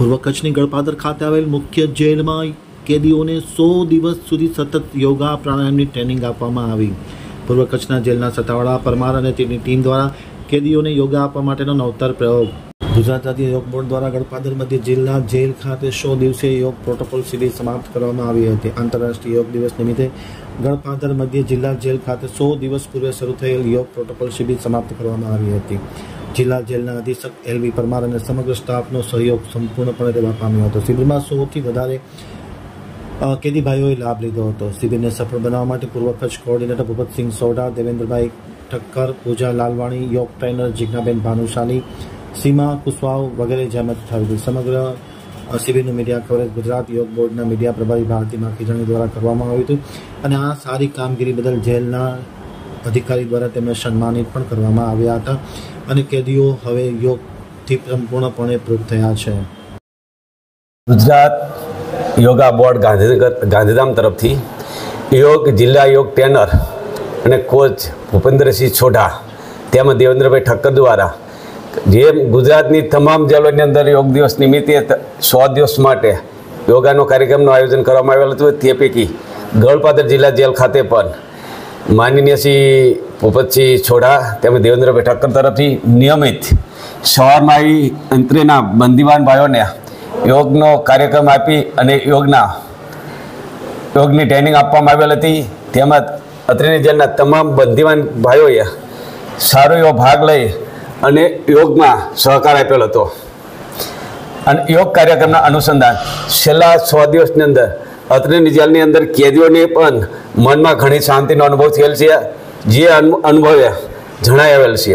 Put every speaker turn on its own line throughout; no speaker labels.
પૂર્વ કચ્છની ગળપાદર ખાતે આવેલ મુખ્ય જેલમાં કેદીઓને 100 દિવસ સુધી સતત યોગા પ્રાણાયામની ટ્રેનિંગ આપવામાં આવી। પૂર્વ કચ્છના જેલના સત્તાવાળા પરમાર અને તેની ટીમ દ્વારા કેદીઓને યોગા આપવા માટેનો નવતર પ્રયોગ। ગુજરાત રાજ્ય યોગ બોર્ડ દ્વારા ગળપાદર મધ્ય જિલ્લા જેલ ખાતે 100 દિવસીય યોગ પ્રોટોકોલ શિબિર સમાપ્ત કરવામાં આવી હતી। આંતરરાષ્ટ્રીય યોગ દિવસ નિમિત્તે ગળપાદર મધ્ય જિલ્લા જેલ ખાતે 100 દિવસ પૂર્વે શરૂ થયેલ યોગ પ્રોટોકોલ શિબિર સમાપ્ત કરવામાં આવી હતી। જિલ્લા જેલના અધિક્ષક એલવી પરમાર અને સમગ્ર સ્ટાફનો સહયોગ સંપૂર્ણપણે રહેવા પામ્યો હતો। શિબિરમાં 100થી વધારે કેદી ભાઈઓએ લાભ લીધો હતો। શિબિરને સફળ બનાવવા માટે પૂર્વ કચ્છ કોઓર્ડિનેટર ભૂપતસિંહ સોઢા, દેવેન્દ્રભાઈ ઠક્કર, પૂજા લાલવાણી, યોગ ટ્રેનર જીજ્ઞાબેન ભાનુશાલી, સીમા કુશવાવ વગેરે જહેમત ઉઠાવી। સમગ્ર શિબિરનું મીડિયા કવરેજ ગુજરાત યોગ બોર્ડના મીડિયા પ્રભારી ભારતી માખીજાણી દ્વારા કરવામાં આવ્યું હતું અને આ સારી કામગીરી બદલ જેલના અધિકારી દ્વારા તેમને સન્માનિત પણ કરવામાં આવ્યા હતા અને કેદીઓ હવે યોગથી સંપૂર્ણપણે પ્રૂફ થયા છે।
ગુજરાત યોગા બોર્ડ ગાંધીધામ તરફથી યોગ જિલ્લા યોગ ટ્રેનર અને કોચ ભૂપેન્દ્રસિંહ સોઢા તેમજ દેવેન્દ્રભાઈ ઠક્કર દ્વારા જે ગુજરાતની તમામ જેલોની અંદર યોગ દિવસ નિમિત્તે 100 દિવસ માટે યોગાનો કાર્યક્રમનું આયોજન કરવામાં આવેલું હતું। તે પૈકી ગળપાદર જિલ્લા જેલ ખાતે પણ માનનીય શ્રી ભૂપતસિંહ સોઢા તેમજ દેવેન્દ્રભાઈ ઠક્કર તરફથી નિયમિત સવારમાં આવી અંતરેના બંદીવાન ભાઈઓને યોગનો કાર્યક્રમ આપી અને યોગની ટ્રેનિંગ આપવામાં આવેલ હતી। તેમજ અત્રેની જેલના તમામ બંદીવાન ભાઈઓએ સારો એવો ભાગ લઈ અને યોગમાં સહકાર આપેલો હતો અને યોગ કાર્યક્રમના અનુસંધાન છેલ્લા 100 દિવસની અંદર અત્રેની જેલની અંદર કેદીઓને પણ મનમાં ઘણી શાંતિનો અનુભવ થયેલ છે, જે અનુભવે જણાવેલ છે।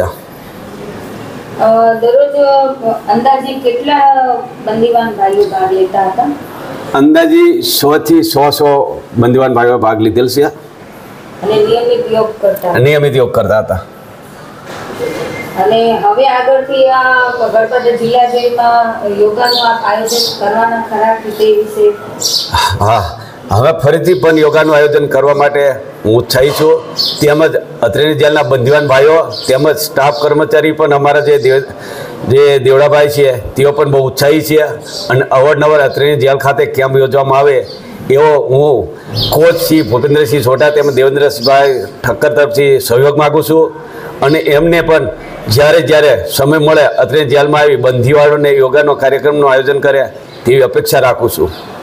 દરરોજ અંદાજે કેટલા બંદીવાન ભાઈઓ ભાગ લેતા હતા?
અંદાજી 100 થી 100 બંદીવાન ભાઈઓ ભાગ લીધેલ છે
અને નિયમિત યોગ કરતા હતા। અને હવે આગળથી આ ગળપાદર જિલ્લા જેલમાં યોગાનું આયોજન કરવાના ખરા તે વિશે?
હા, હવે ફરીથી પણ યોગાનું આયોજન કરવા માટે હું ઉત્સાહી છું। તેમજ અત્રેની જેલના બંદીવાન ભાઈઓ તેમજ સ્ટાફ કર્મચારી પણ અમારા જે દેવડાભાઈ છે તેઓ પણ બહુ ઉત્સાહી છે અને અવારનવાર અત્રેની જેલ ખાતે કેમ્પ યોજવામાં આવે એવો હું કોચ શ્રી ભૂપેન્દ્રસિંહ સોઢા તેમજ દેવેન્દ્રભાઈ ઠક્કર તરફથી સહયોગ માગું છું અને એમને પણ જ્યારે સમય મળે અત્રેની જેલમાં આવી બંદીવાળોને યોગાનો કાર્યક્રમનું આયોજન કરે તેવી અપેક્ષા રાખું છું।